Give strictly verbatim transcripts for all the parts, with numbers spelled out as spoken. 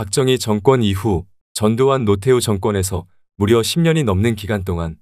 박정희 정권 이후 전두환 노태우 정권에서 무려 십 년이 넘는 기간 동안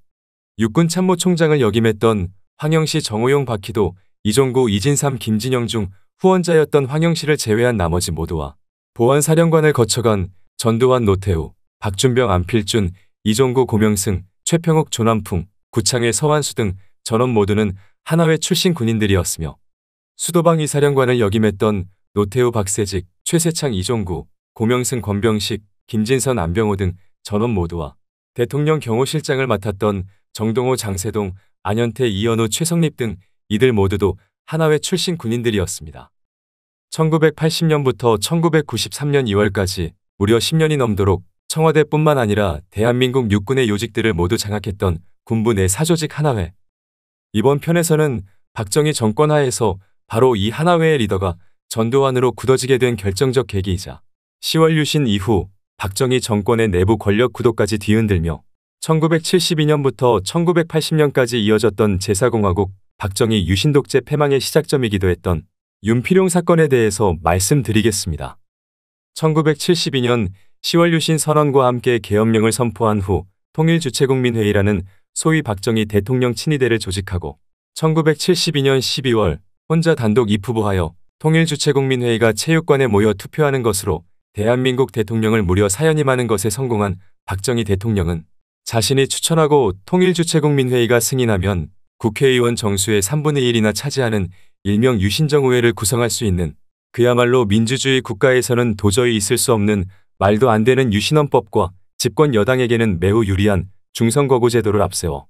육군참모총장을 역임했던 황영시, 정호용, 박희도, 이종구, 이진삼, 김진영 중 후원자였던 황영시를 제외한 나머지 모두와 보안사령관을 거쳐간 전두환, 노태우, 박준병, 안필준, 이종구, 고명승, 최평욱, 조남풍, 구창의, 서완수 등 전원 모두는 하나회 출신 군인들이었으며 수도방 이사령관을 역임했던 노태우, 박세직, 최세창, 이종구, 고명승, 권병식, 김진선, 안병호 등 전원 모두와 대통령 경호실장을 맡았던 정동호, 장세동, 안현태, 이현우, 최성립 등 이들 모두도 하나회 출신 군인들이었습니다. 천구백팔십 년부터 천구백구십삼 년 이월까지 무려 십 년이 넘도록 청와대뿐만 아니라 대한민국 육군의 요직들을 모두 장악했던 군부 내 사조직 하나회. 이번 편에서는 박정희 정권 하에서 바로 이 하나회의 리더가 전두환으로 굳어지게 된 결정적 계기이자 시월 유신 이후 박정희 정권의 내부 권력 구도까지 뒤흔들며 천구백칠십이 년부터 천구백팔십 년까지 이어졌던 제사공화국 박정희 유신 독재 패망의 시작점이기도 했던 윤필용 사건에 대해서 말씀드리겠습니다. 천구백칠십이 년 시월 유신 선언과 함께 계엄령을 선포한 후 통일주체국민회의라는 소위 박정희 대통령 친위대를 조직하고 천구백칠십이 년 십이월 혼자 단독 입후보하여 통일주체국민회의가 체육관에 모여 투표하는 것으로 대한민국 대통령을 무려 사연임하는 것에 성공한 박정희 대통령은 자신이 추천하고 통일주체국민회의가 승인하면 국회의원 정수의 삼분의 일이나 차지하는 일명 유신정의회를 구성할 수 있는 그야말로 민주주의 국가에서는 도저히 있을 수 없는 말도 안 되는 유신헌법과 집권 여당에게는 매우 유리한 중선거구 제도를 앞세워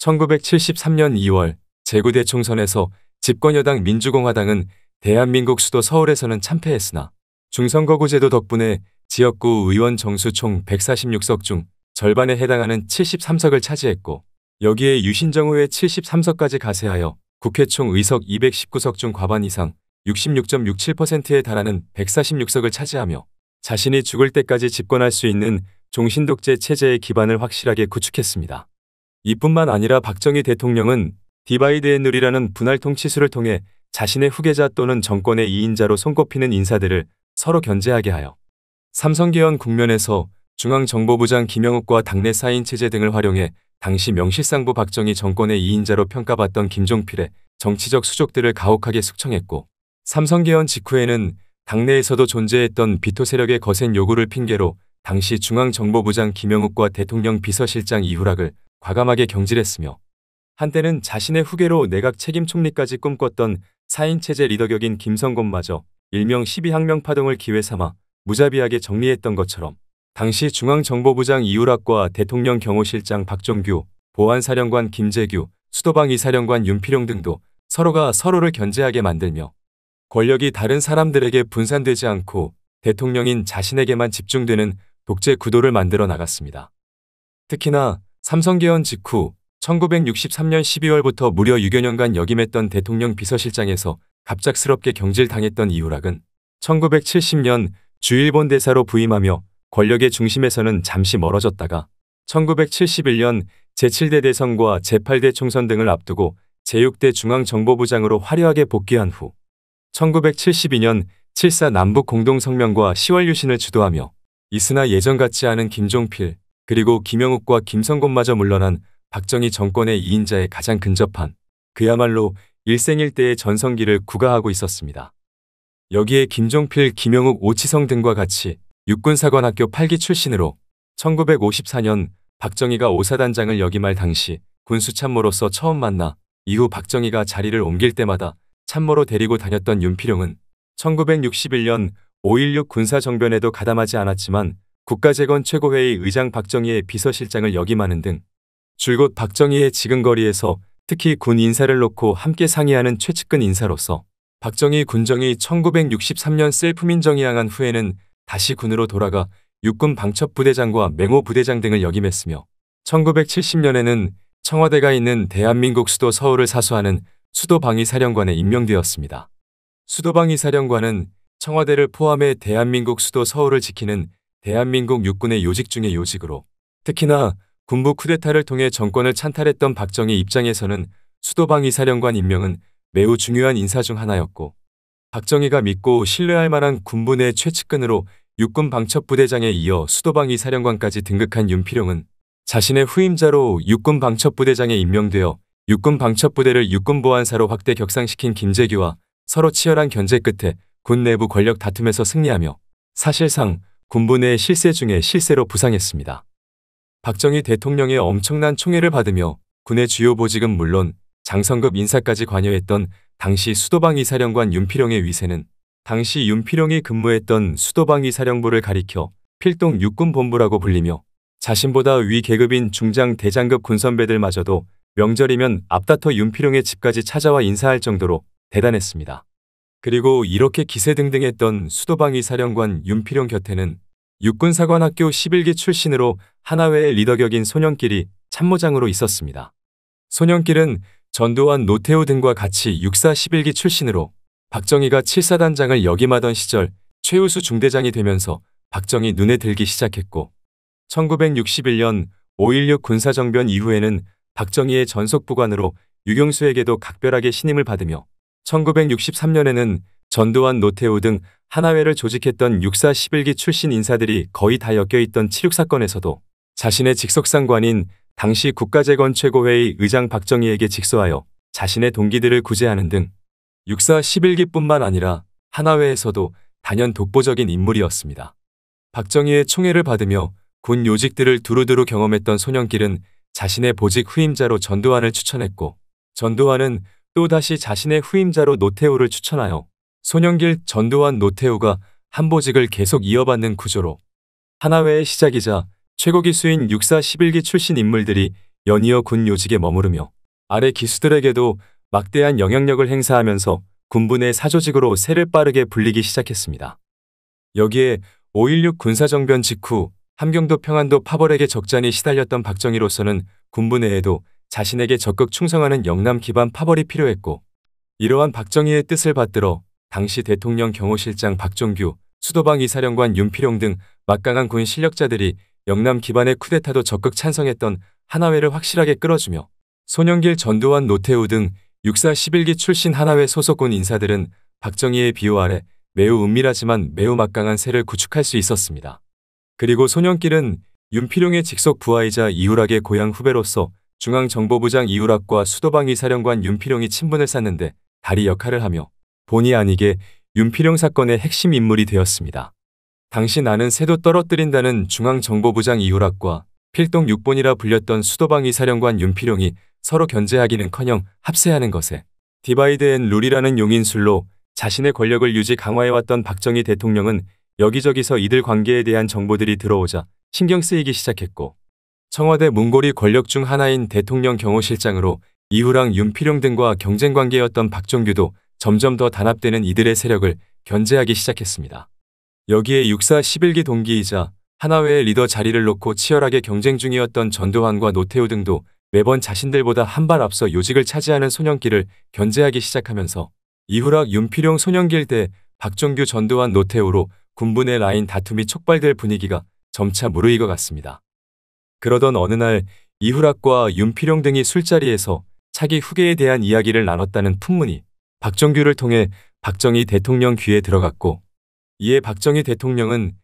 천구백칠십삼 년 이월 제구 대총선에서 집권 여당 민주공화당은 대한민국 수도 서울에서는 참패했으나 중선거구 제도 덕분에 지역구 의원 정수 총 백사십육 석 중 절반에 해당하는 칠십삼 석을 차지했고 여기에 유신정의회 칠십삼 석까지 가세하여 국회 총 의석 이백십구 석 중 과반 이상 육십육 점 육칠 퍼센트에 달하는 백사십육 석을 차지하며 자신이 죽을 때까지 집권할 수 있는 종신독재 체제의 기반을 확실하게 구축했습니다. 이뿐만 아니라 박정희 대통령은 디바이드 앤 룰이라는 분할 통치술을 통해 자신의 후계자 또는 정권의 이인자로 손꼽히는 인사들을 서로 견제하게 하여 삼성개헌 국면에서 중앙정보부장 김영욱과 당내 사인체제 등을 활용해 당시 명실상부 박정희 정권의 이인자로 평가받던 김종필의 정치적 수족들을 가혹하게 숙청했고 삼성개헌 직후에는 당내에서도 존재했던 비토 세력의 거센 요구를 핑계로 당시 중앙정보부장 김영욱과 대통령 비서실장 이후락을 과감하게 경질했으며 한때는 자신의 후계로 내각 책임 총리까지 꿈꿨던 사인체제 리더격인 김성곤마저 일명 십이항명 파동을 기회 삼아 무자비하게 정리했던 것처럼 당시 중앙정보부장 이후락과 대통령 경호실장 박종규, 보안사령관 김재규, 수도방 이사령관 윤필용 등도 서로가 서로를 견제하게 만들며 권력이 다른 사람들에게 분산되지 않고 대통령인 자신에게만 집중되는 독재 구도를 만들어 나갔습니다. 특히나 삼성개헌 직후 천구백육십삼 년 십이월부터 무려 육여 년간 역임했던 대통령 비서실장에서 갑작스럽게 경질당했던 이후락은 천구백칠십 년 주일본 대사로 부임하며 권력의 중심에서는 잠시 멀어졌다가 천구백칠십일 년 제칠 대 대선과 제팔 대 총선 등을 앞두고 제육 대 중앙정보부장으로 화려하게 복귀한 후 천구백칠십이 년 칠사 남북공동성명과 시월 유신을 주도하며 있으나 예전 같지 않은 김종필 그리고 김영욱과 김성곤마저 물러난 박정희 정권의 이인자에 가장 근접한 그야말로 일생일대의 전성기를 구가하고 있었습니다. 여기에 김종필, 김영욱, 오치성 등과 같이 육군사관학교 팔 기 출신으로 천구백오십사 년 박정희가 오사단장을 역임할 당시 군수참모로서 처음 만나 이후 박정희가 자리를 옮길 때마다 참모로 데리고 다녔던 윤필용은 천구백육십일 년 오일육 군사정변에도 가담하지 않았지만 국가재건 최고회의 의장 박정희의 비서실장을 역임하는 등 줄곧 박정희의 지근거리에서 특히 군 인사를 놓고 함께 상의하는 최측근 인사로서 박정희 군정이 천구백육십삼 년 셀프민정이 향한 후에는 다시 군으로 돌아가 육군 방첩부대장과 맹호부대장 등을 역임했으며 천구백칠십 년에는 청와대가 있는 대한민국 수도 서울을 사수하는 수도방위사령관에 임명되었습니다. 수도방위사령관은 청와대를 포함해 대한민국 수도 서울을 지키는 대한민국 육군의 요직 중의 요직으로 특히나 군부 쿠데타를 통해 정권을 찬탈했던 박정희 입장에서는 수도방위사령관 임명은 매우 중요한 인사 중 하나였고 박정희가 믿고 신뢰할 만한 군부 내 최측근으로 육군 방첩부대장에 이어 수도방위 사령관까지 등극한 윤필용은 자신의 후임자로 육군 방첩부대장에 임명되어 육군 방첩부대를 육군보안사로 확대 격상시킨 김재규와 서로 치열한 견제 끝에 군 내부 권력 다툼에서 승리하며 사실상 군부 내 실세 중에 실세로 부상했습니다. 박정희 대통령의 엄청난 총애를 받으며 군의 주요 보직은 물론 장성급 인사까지 관여했던 당시 수도방위 사령관 윤필용의 위세는 당시 윤필용이 근무했던 수도방위 사령부를 가리켜 필동 육군본부라고 불리며 자신보다 위 계급인 중장 대장급 군선배들마저도 명절이면 앞다퉈 윤필용의 집까지 찾아와 인사할 정도로 대단했습니다. 그리고 이렇게 기세등등했던 수도방위 사령관 윤필용 곁에는 육군사관학교 십일 기 출신으로 하나회의 리더격인 손영길이 참모장으로 있었습니다. 손영길은 전두환, 노태우 등과 같이 육사 십일 기 출신으로 박정희가 칠사단장을 역임하던 시절 최우수 중대장이 되면서 박정희 눈에 들기 시작했고 천구백육십일 년 오일육 군사정변 이후에는 박정희의 전속부관으로 유경수에게도 각별하게 신임을 받으며 천구백육십삼 년에는 전두환, 노태우 등 하나회를 조직했던 육사 십일 기 출신 인사들이 거의 다 엮여있던 칠육 사건에서도 자신의 직속상관인 당시 국가재건 최고회의 의장 박정희에게 직소하여 자신의 동기들을 구제하는 등 육사 십일 기뿐만 아니라 하나회에서도 단연 독보적인 인물이었습니다. 박정희의 총애를 받으며 군 요직들을 두루두루 경험했던 손영길은 자신의 보직 후임자로 전두환을 추천했고 전두환은 또다시 자신의 후임자로 노태우를 추천하여 손영길, 전두환, 노태우가 한 보직을 계속 이어받는 구조로 하나회의 시작이자 최고 기수인 육사 십일 기 출신 인물들이 연이어 군 요직에 머무르며 아래 기수들에게도 막대한 영향력을 행사하면서 군부 내 사조직으로 세를 빠르게 불리기 시작했습니다. 여기에 오일육 군사정변 직후 함경도 평안도 파벌에게 적잖이 시달렸던 박정희로서는 군부 내에도 자신에게 적극 충성하는 영남 기반 파벌이 필요했고 이러한 박정희의 뜻을 받들어 당시 대통령 경호실장 박종규, 수도방위 사령관 윤필용 등 막강한 군 실력자들이 영남 기반의 쿠데타도 적극 찬성했던 하나회를 확실하게 끌어주며 손영길, 전두환, 노태우 등 육사 십일 기 출신 하나회 소속 군 인사들은 박정희의 비호 아래 매우 은밀하지만 매우 막강한 세를 구축할 수 있었습니다. 그리고 손영길은 윤필용의 직속 부하이자 이후락의 고향 후배로서 중앙정보부장 이후락과 수도방위 사령관 윤필용이 친분을 쌓는데 다리 역할을 하며 본의 아니게 윤필용 사건의 핵심 인물이 되었습니다. 당시 나는 새도 떨어뜨린다는 중앙정보부장 이후락과 필동 육본이라 불렸던 수도방위 사령관 윤필용이 서로 견제하기는커녕 합세하는 것에 디바이드 앤 룰이라는 용인술로 자신의 권력을 유지 강화해왔던 박정희 대통령은 여기저기서 이들 관계에 대한 정보들이 들어오자 신경 쓰이기 시작했고 청와대 문고리 권력 중 하나인 대통령 경호실장으로 이후랑 윤필용 등과 경쟁관계였던 박종규도 점점 더 단합되는 이들의 세력을 견제하기 시작했습니다. 여기에 육사 십일 기 동기이자 하나회의 리더 자리를 놓고 치열하게 경쟁 중이었던 전두환과 노태우 등도 매번 자신들보다 한 발 앞서 요직을 차지하는 손영길을 견제하기 시작하면서 이후락 윤필용 손영길 대 박종규 전두환 노태우로 군부 내 라인 다툼이 촉발될 분위기가 점차 무르익어갔습니다. 그러던 어느 날 이후락과 윤필용 등이 술자리에서 차기 후계에 대한 이야기를 나눴다는 풍문이 박종규를 통해 박정희 대통령 귀에 들어갔고 이에 박정희 대통령은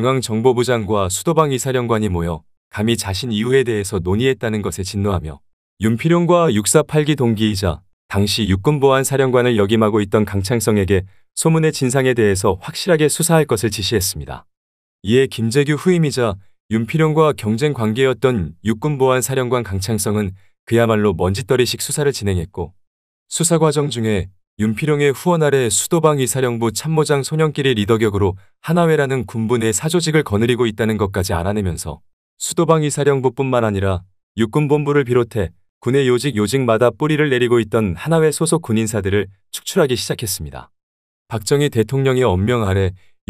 중앙정보부장과 수도방위 사령관이 모여 감히 자신 이후에 대해서 논의했다는 것에 진노하며 윤필용과 육사 팔 기 동기이자 당시 육군보안사령관을 역임하고 있던 강창성에게 소문의 진상에 대해서 확실하게 수사할 것을 지시했습니다. 이에 김재규 후임이자 윤필용과 경쟁 관계였던 육군보안사령관 강창성은 그야말로 먼지떨이식 수사를 진행했고 수사 과정 중에 윤필용의 후원 아래 수도방위 사령부 참모장 손영길이 리더격으로 하나회라는 군부 내 사조직을 거느리고 있다는 것까지 알아내면서 수도방위 사령부뿐만 아니라 육군본부를 비롯해 군의 요직 요직마다 뿌리를 내리고 있던 하나회 소속 군인사들을 축출하기 시작했습니다. 박정희 대통령의 엄명 아래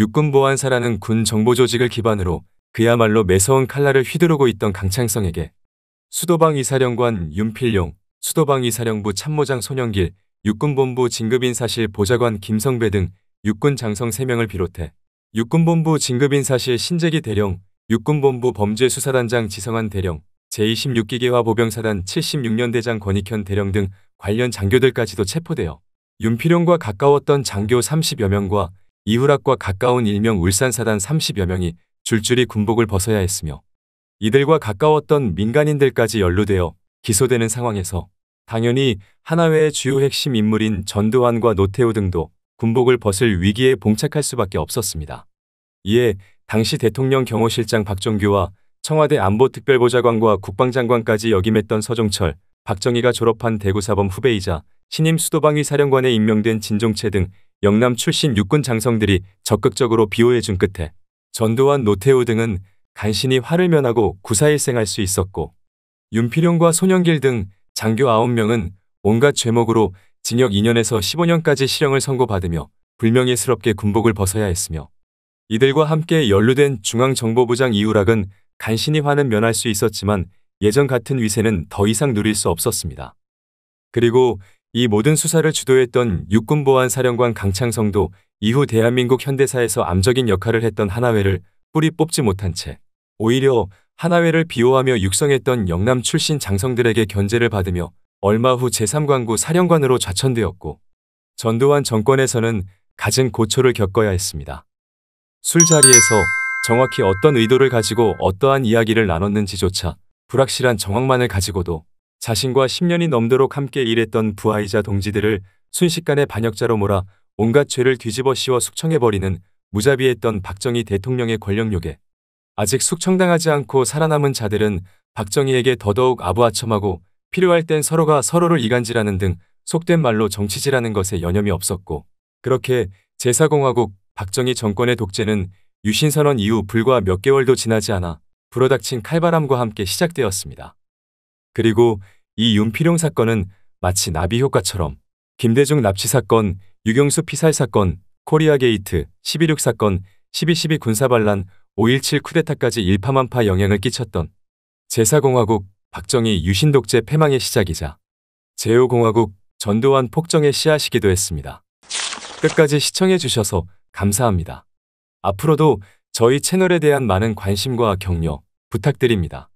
육군보안사라는 군 정보조직을 기반으로 그야말로 매서운 칼날을 휘두르고 있던 강창성에게 수도방위 사령관 윤필용, 수도방위 사령부 참모장 손영길, 육군본부 진급인사실 보좌관 김성배 등 육군 장성 세 명을 비롯해 육군본부 진급인사실 신재기 대령, 육군본부 범죄수사단장 지성한 대령, 제이십육 기계화 보병사단 칠십육 년 대장 권익현 대령 등 관련 장교들까지도 체포되어 윤필용과 가까웠던 장교 삼십여 명과 이후락과 가까운 일명 울산사단 삼십여 명이 줄줄이 군복을 벗어야 했으며 이들과 가까웠던 민간인들까지 연루되어 기소되는 상황에서 당연히 하나회의 주요 핵심 인물인 전두환과 노태우 등도 군복을 벗을 위기에 봉착할 수밖에 없었습니다. 이에 당시 대통령 경호실장 박종규와 청와대 안보특별보좌관과 국방장관까지 역임했던 서종철, 박정희가 졸업한 대구사범 후배이자 신임 수도방위 사령관에 임명된 진종채 등 영남 출신 육군 장성들이 적극적으로 비호해준 끝에 전두환, 노태우 등은 간신히 화를 면하고 구사일생할 수 있었고 윤필용과 손영길 등 장교 아홉 명은 온갖 죄목으로 징역 이 년에서 십오 년까지 실형을 선고받으며 불명예스럽게 군복을 벗어야 했으며 이들과 함께 연루된 중앙정보부장 이후락은 간신히 화는 면할 수 있었지만 예전 같은 위세는 더 이상 누릴 수 없었습니다. 그리고 이 모든 수사를 주도했던 육군보안사령관 강창성도 이후 대한민국 현대사에서 암적인 역할을 했던 하나회를 뿌리 뽑지 못한 채 오히려 하나회를 비호하며 육성했던 영남 출신 장성들에게 견제를 받으며 얼마 후 제삼 관구 사령관으로 좌천되었고 전두환 정권에서는 갖은 고초를 겪어야 했습니다. 술자리에서 정확히 어떤 의도를 가지고 어떠한 이야기를 나눴는지조차 불확실한 정황만을 가지고도 자신과 십 년이 넘도록 함께 일했던 부하이자 동지들을 순식간에 반역자로 몰아 온갖 죄를 뒤집어 씌워 숙청해버리는 무자비했던 박정희 대통령의 권력욕에 아직 숙청당하지 않고 살아남은 자들은 박정희에게 더더욱 아부아첨하고 필요할 땐 서로가 서로를 이간질하는 등 속된 말로 정치질하는 것에 여념이 없었고 그렇게 제사 공화국 박정희 정권의 독재는 유신선언 이후 불과 몇 개월도 지나지 않아 불어닥친 칼바람과 함께 시작되었습니다. 그리고 이 윤필용 사건은 마치 나비 효과처럼 김대중 납치 사건, 유경수 피살 사건, 코리아 게이트, 십이십육 사건, 십이 십이 군사반란, 오 일칠 쿠데타까지 일파만파 영향을 끼쳤던 제사 공화국 박정희 유신 독재 패망의 시작이자 제오 공화국 전두환 폭정의 씨앗이기도 했습니다. 끝까지 시청해 주셔서 감사합니다. 앞으로도 저희 채널에 대한 많은 관심과 격려 부탁드립니다.